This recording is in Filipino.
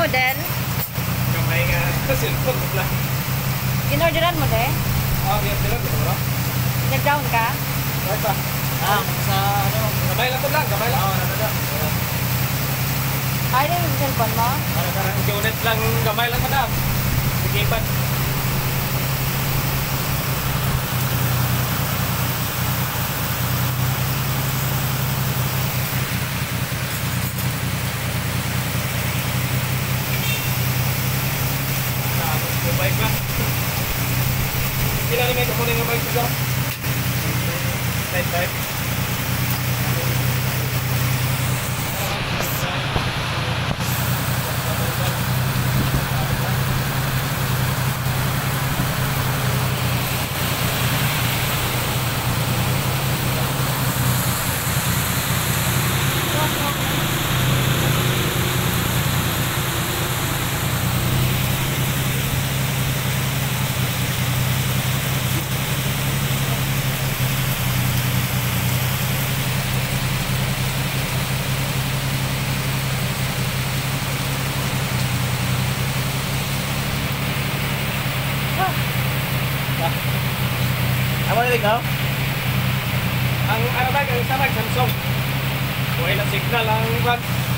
model? Kamay nga. Cellphone mo lang. Inorderan mo de? Yan sila. Ito Nag-down ka? right ba? Sa ano? Kamay lang ito lang. Kamay lang. Ay, yung cellphone mo? Parang unit lang. Kamay lang madam. Sige pa. Yung bike ba? Kailan namin kukunin yung bike ko? Type. Ano na ikaw? Ang ano ba, ang isa ba, Samsung. Buhay na signal ang